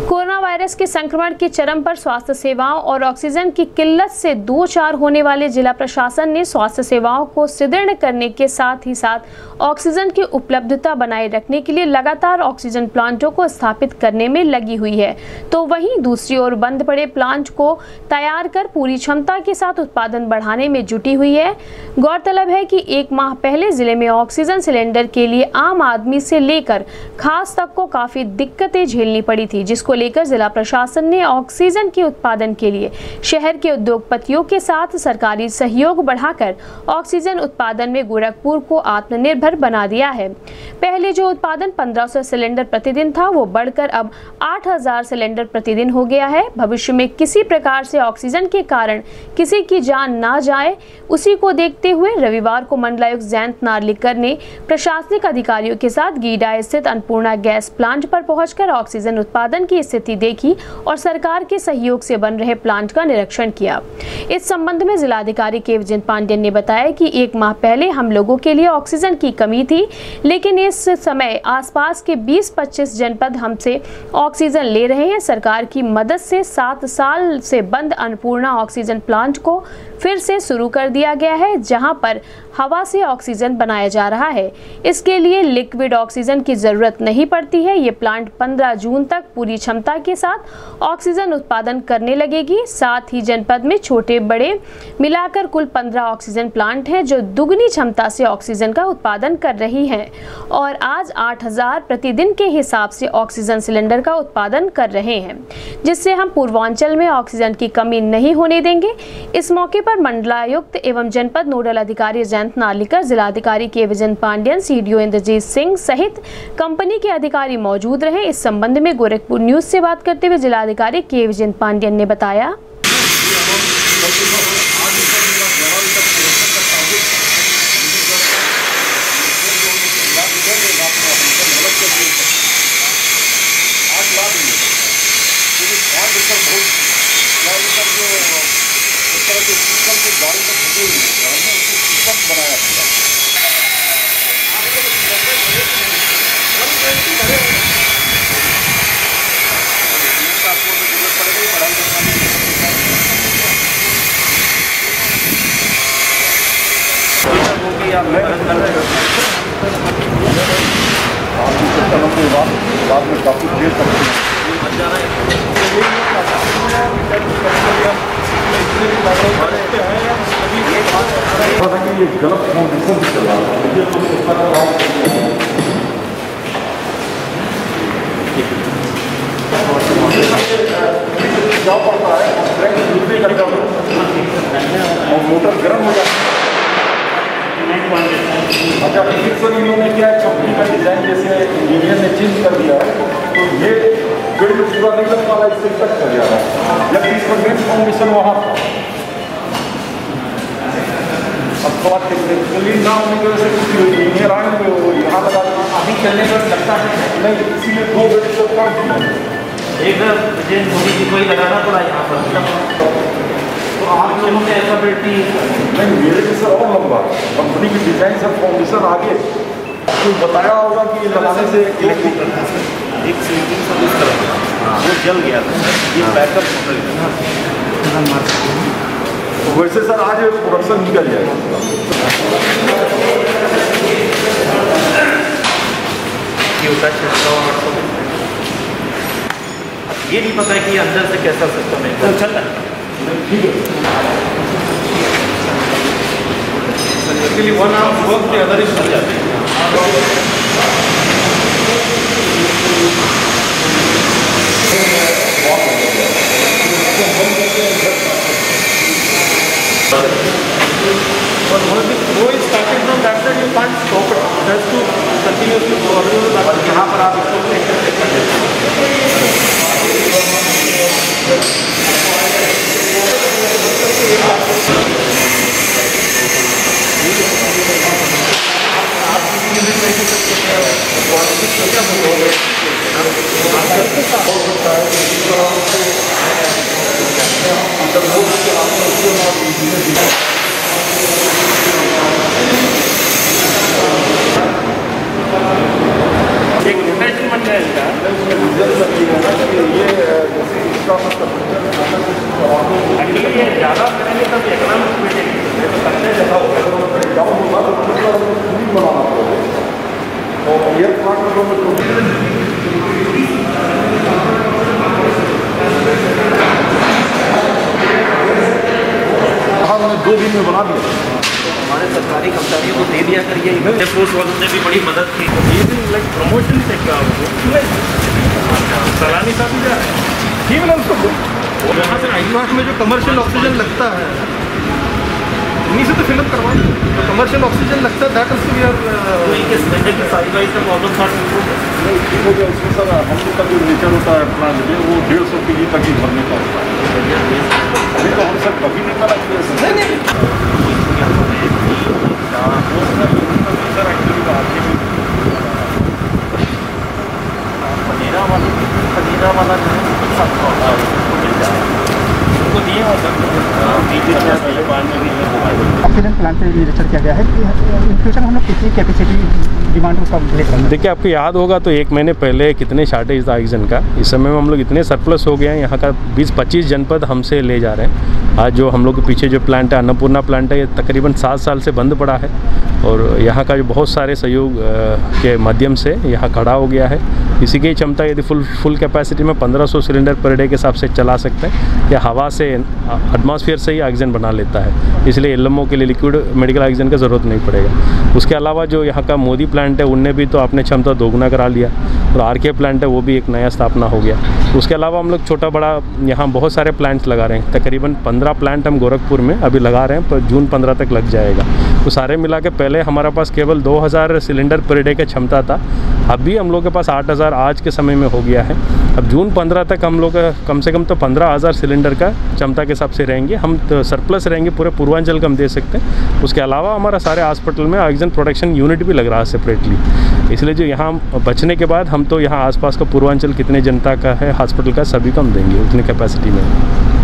Corona virus के संक्रमण के चरम पर स्वास्थ्य सेवाओं और ऑक्सीजन की किल्लत से दो चार होने वाले जिला प्रशासन ने स्वास्थ्य सेवाओं को सुदृढ़ करने के साथ ही साथ ऑक्सीजन की उपलब्धता बनाए रखने के लिए लगातार ऑक्सीजन प्लांटों को स्थापित करने में लगी हुई है। तो वहीं दूसरी ओर बंद पड़े प्लांट को तैयार कर पूरी क्षमता के साथ उत्पादन बढ़ाने में जुटी हुई है। गौरतलब है कि एक माह पहले जिले में ऑक्सीजन सिलेंडर के लिए आम आदमी से लेकर खास तक को काफी दिक्कतें झेलनी पड़ी थी, जिसको लेकर जिला प्रशासन ने ऑक्सीजन के उत्पादन के लिए शहर के उद्योगपतियों के साथ सरकारी सहयोग बढ़ाकर ऑक्सीजन उत्पादन में गोरखपुर को आत्मनिर्भर बना दिया है। पहले जो उत्पादन 1500 सिलेंडर प्रतिदिन था वो बढ़कर अब 8000 सिलेंडर प्रतिदिन हो गया है। भविष्य में किसी प्रकार से ऑक्सीजन के कारण किसी की जान ना जाए, उसी को देखते हुए रविवार को मंडलायुक्त जयंत नार्लिकर ने प्रशासनिक अधिकारियों के साथ गीडा स्थित अन्नपूर्णा गैस प्लांट पर पहुंचकर ऑक्सीजन उत्पादन की स्थिति देखी और सरकार के सहयोग से बन रहे प्लांट का निरीक्षण किया। इस संबंध में जिलाधिकारी केवजन पांडेय ने बताया कि एक माह पहले हम लोगों के लिए ऑक्सीजन की कमी थी, लेकिन इस समय आसपास के 20-25 जनपद हमसे ऑक्सीजन ले रहे हैं। सरकार की मदद से 7 साल से बंद अन्नपूर्णा ऑक्सीजन प्लांट को फिर से शुरू कर दिया गया है, जहां पर हवा से ऑक्सीजन बनाया जा रहा है। इसके लिए लिक्विड ऑक्सीजन की जरूरत नहीं पड़ती है। ये प्लांट 15 जून तक पूरी क्षमता के साथ ऑक्सीजन उत्पादन करने लगेगी। साथ ही जनपद में छोटे बड़े मिलाकर कुल 15 ऑक्सीजन प्लांट हैं जो दुगनी क्षमता से ऑक्सीजन का उत्पादन कर रही हैं और आज 8000 प्रतिदिन के हिसाब से ऑक्सीजन सिलेंडर का उत्पादन कर रहे हैं, जिससे हम पूर्वांचल में ऑक्सीजन की कमी नहीं होने देंगे। इस मौके पर मंडलायुक्त एवं जनपद नोडल अधिकारी जयंत नार्लिकर, जिलाधिकारी केवजन पांडेय, सीडीओ इंद्रजीत सिंह सहित कंपनी के अधिकारी मौजूद रहे। इस संबंध में गोरखपुर न्यूज से बात करते हुए जिलाधिकारी केवजन पांडेय ने बताया। बाद में काफी देर तक ये गलत फाउंडेशन भी चल रहा है। क्या पड़ता है और मोटर गर्म हो जाता है। अच्छा, फिर सर इन्होंने क्या कंपनी का डिजाइन जैसे इंजीनियर ने चेंज कर दिया है, तो ये बिल्ड पूरा नहीं लग वाला इससे कट कर जा रहा है, जबकि इसका मेन फाउंडेशन वहाँ था। अब थोड़ा टेक्निकली ना होने की वजह से कुछ इंजीनियर आएंगे वो यहाँ लगा अभी चलने पर लगता है नहीं, इसीलिए 2 बेड से कम एक कोई लगाना पड़ा यहाँ पर। तो आप लोगों ने ऐसा बेटी नहीं, मेरे जैसे और लंबा कंपनी की डिजाइन से फाउंडेशन आगे तो बताया होगा कि ये लगाने से इलेक्ट्रिक एक स्लीपिंग सर्विस करता वो जल गया था, ये बैकअप तो वैसे सर आज प्रोडक्शन निकल जाएगा। ये नहीं पता है कि अंदर से कैसा सिस्टम है, तो चल रहा है। ठीक है, एक्चुअली 1 आवर वर्क के अदर चल जाते हैं। But once the flow is started from that side, you can't stop it. It has to continuously go on. यहाँ पर आप इसको चेक कर सकते हैं। आप 2 दिन में बना दिया। हमारे सरकारी कर्मचारियों को दे दिया करिए। एयरफोर्स वालों ने भी बड़ी मदद की। ये भी लाइक प्रमोशन से क्या सलानी साहब भी जा रहे हैं, ठीक है उसको। यहाँ से आईवास में जो कमर्शियल ऑक्सीजन लगता है, इन्हीं से तो फिलअप करवाएं। तो कमर्शियल ऑक्सीजन लगता है, दैट ऑल्सो वी आर नहीं ठीक हो गया उसमें सर। हम लोग का जो नेचर होता है प्लांट में वो 150 kg तक ही भरने का होता है। अभी तो हम सर कभी नहीं करा कि सर एक्चुअली पनीरा वाला जो है उसको दिए और ऑक्सीजन प्लांट पे निरीक्षण किया गया है कि इन फ्यूचर हम लोग कितनी कैपेसिटी डिमांड उसका लेकर हैं। देखिए, आपको याद होगा तो 1 महीने पहले कितने शार्टेज था ऑक्सीजन का। इस समय में हम लोग इतने सरप्लस हो गए हैं, यहाँ का 20-25 जनपद हमसे ले जा रहे हैं। आज जो हम लोग के पीछे जो प्लांट है, अन्नपूर्णा प्लांट है, ये तकरीबन 7 साल से बंद पड़ा है और यहाँ का जो बहुत सारे सहयोग के माध्यम से यहाँ खड़ा हो गया है। इसी की क्षमता यदि फुल कैपेसिटी में 1500 सिलेंडर पर डे के हिसाब से चला सकते हैं। या हवा से, एटमॉस्फेयर से ही ऑक्सीजन बना लेता है, इसलिए एलएमओ के लिए लिक्विड मेडिकल ऑक्सीजन का ज़रूरत नहीं पड़ेगा। उसके अलावा जो यहाँ का मोदी प्लांट है, उनने भी तो अपने क्षमता दोगुना करा लिया और आरके प्लांट है वो भी एक नया स्थापना हो गया। उसके अलावा हम लोग छोटा बड़ा यहाँ बहुत सारे प्लांट्स लगा रहे हैं। तकरीबन 15 प्लांट हम गोरखपुर में अभी लगा रहे हैं, पर जून 15 तक लग जाएगा। तो सारे मिला के पहले हमारे पास केवल 2000 सिलेंडर पर डे का क्षमता था, अभी हम लोग के पास 8000 आज के समय में हो गया है। अब जून 15 तक हम लोग कम से कम तो 15000 सिलेंडर का क्षमता के हिसाब से रहेंगे। हम तो सरप्लस रहेंगे, पूरे पूर्वांचल का हम दे सकते हैं। उसके अलावा हमारा सारे हॉस्पिटल में ऑक्सीजन प्रोडक्शन यूनिट भी लग रहा है सेपरेटली। इसलिए जो यहाँ बचने के बाद हम तो यहाँ आसपास का पूर्वांचल कितने जनता का है हॉस्पिटल का, सभी को हम देंगे उतनी कैपेसिटी में।